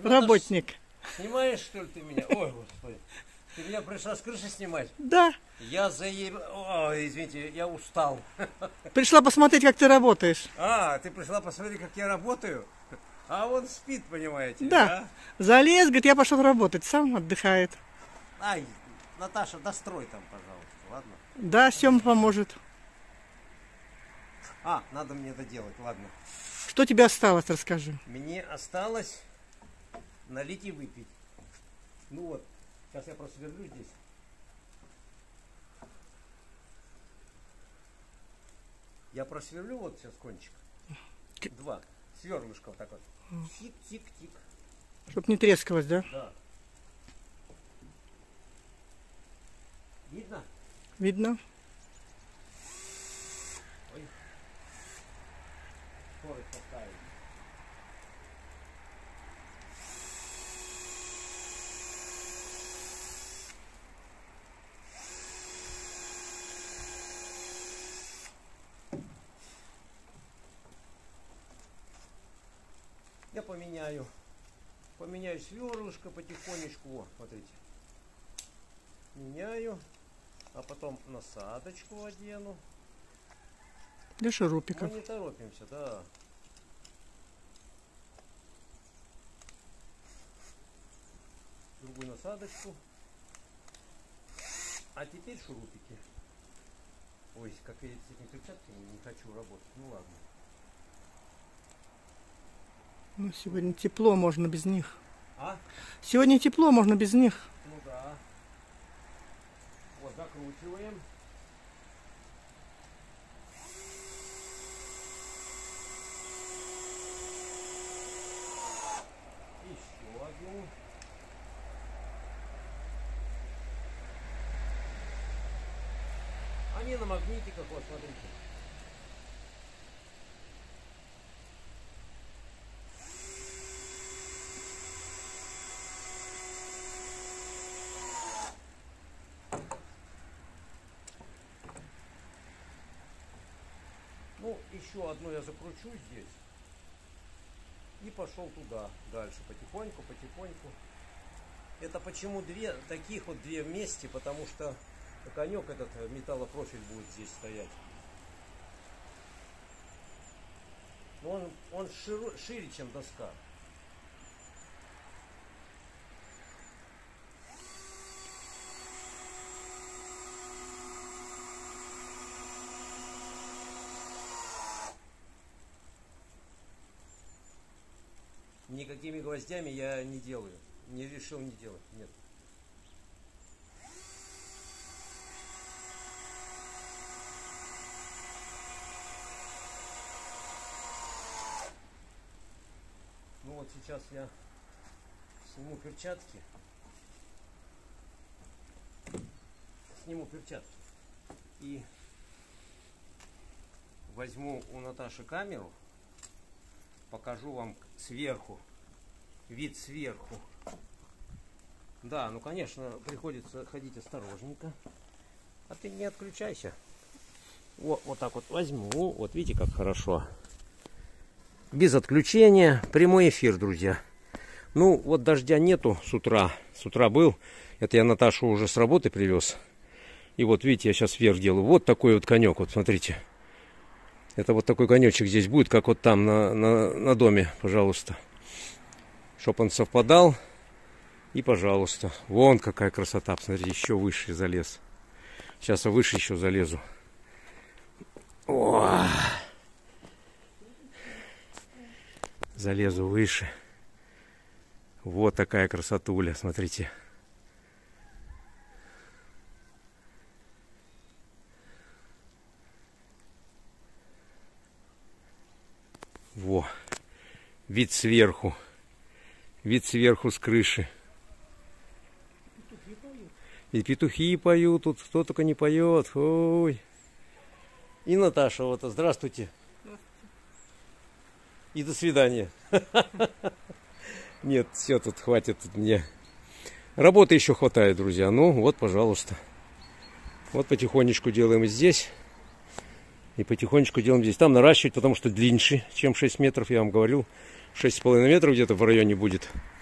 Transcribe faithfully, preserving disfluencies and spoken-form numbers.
работник. Снимаешь, что ли, ты меня? Ой, господи. Ты меня пришла с крыши снимать? Да. Я заеб... Ой, извините, я устал. Пришла посмотреть, как ты работаешь. А, ты пришла посмотреть, как я работаю? А он спит, понимаете? Да. Да? Залез, говорит, я пошел работать. Сам отдыхает. Ай, Наташа, дострой там, пожалуйста, ладно? Да, Сёма поможет. А, надо мне это делать, ладно. Что тебе осталось, расскажи. Мне осталось налить и выпить. Ну вот, сейчас я просверлю здесь. Я просверлю вот сейчас кончик. Два. Сверлышко вот так вот. Тик-тик-тик. Чтоб не трескалось, да? Да. Видно? Видно. Ой. Скорость поставить. Я поменяю. Поменяю сверлышко потихонечку. О, смотрите. Меняю. А потом насадочку одену. Для шурупиков. Мы не торопимся, да. Другую насадочку. А теперь шурупики. Ой, как видите, с этими перчатками не хочу работать. Ну ладно. Ну, сегодня тепло, можно без них. А? Сегодня тепло, можно без них. Ну да. Вот, закручиваем. Еще одну. Они на магнитиках, вот, смотрите. Ну, еще одну я закручу здесь. И пошел туда, дальше, потихоньку, потихоньку. Это почему две, таких вот две вместе, потому что конек этот металлопрофиль будет здесь стоять. Он, он широ, шире, чем доска. Никакими гвоздями я не делаю. Не решил не делать. Нет. Ну вот сейчас я сниму перчатки. Сниму перчатки. И возьму у Наташи камеру. Покажу вам сверху. Вид сверху. Да, ну конечно, приходится ходить осторожненько. А ты не отключайся. Вот, вот так вот возьму. Вот видите, как хорошо. Без отключения. Прямой эфир, друзья. Ну, вот дождя нету с утра. С утра был. Это я Наташу уже с работы привез. И вот видите, я сейчас вверх делаю. Вот такой вот конек. Вот смотрите. Это вот такой конечек здесь будет, как вот там на, на, на доме, пожалуйста. Чтоб он совпадал. И пожалуйста. Вон какая красота. Посмотрите, еще выше залез. Сейчас я выше еще залезу. О! Залезу выше. Вот такая красотуля, смотрите. Во. Вид сверху. Вид сверху с крыши. И петухи поют. Тут кто только не поет. Ой. И Наташа, вот, здравствуйте. И до свидания. Нет, все, тут хватит тут мне. Работы еще хватает, друзья. Ну, вот, пожалуйста. Вот потихонечку делаем здесь. И потихонечку делаем здесь. Там наращивать, потому что длиннее, чем шесть метров, я вам говорил. шесть с половиной метров где-то в районе будет.